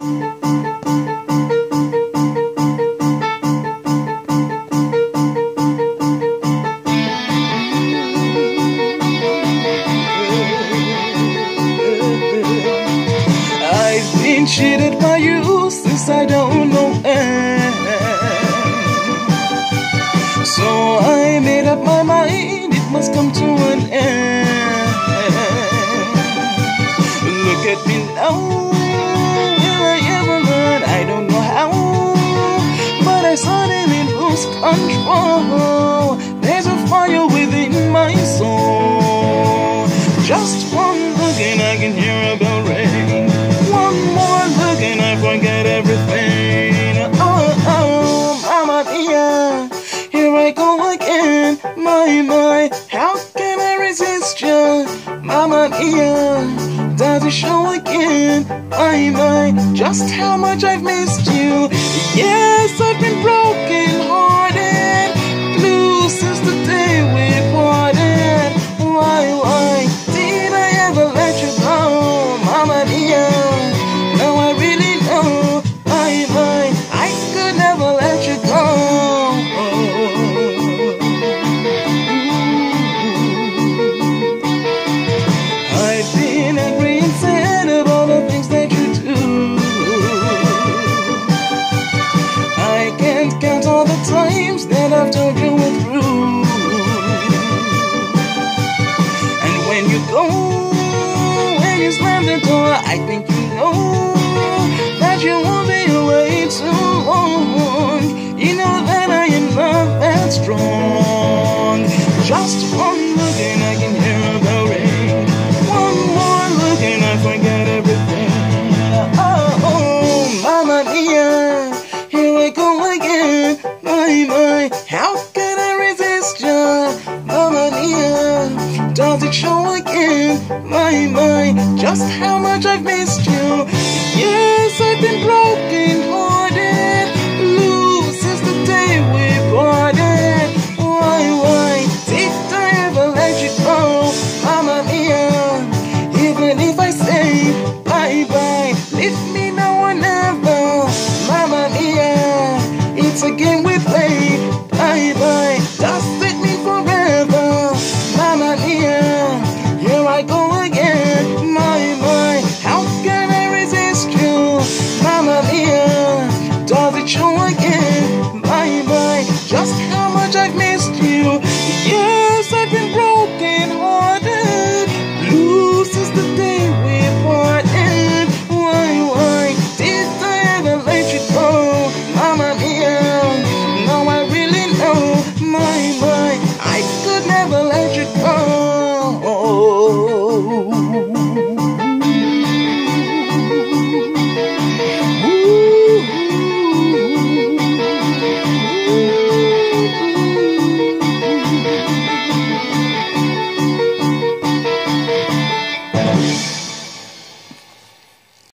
I've been cheated by you since I don't know when. So I made up my mind, it must come to an end. Look at me now, will I ever learn? I don't know how, but I suddenly lose control. There's a fire within my soul. Just one look and I can hear a bell ring. One more look and I forget everything. Oh, Mamma Mia, here I go again. My, how can I resist you? Mamma Mia, does it show again? My, just how much I've missed you. Yes, I've been broken hearted, blue since the day we parted. Why did I ever let you go, Mamma Mia? Now I really know, I could never let you go. I've been angry and sad about the things that you do. I can't count all the times that I've told you we're through. And when you go, when you slam the door, I think you know that you won't be away too long. You know that I am not that strong. Just one look and I can hear a bell ring. One more look and I forget everything. Oh, Mamma Mia, here I go again. My, how can I resist you? Mamma Mia, does it show again? My, just how much I've missed you.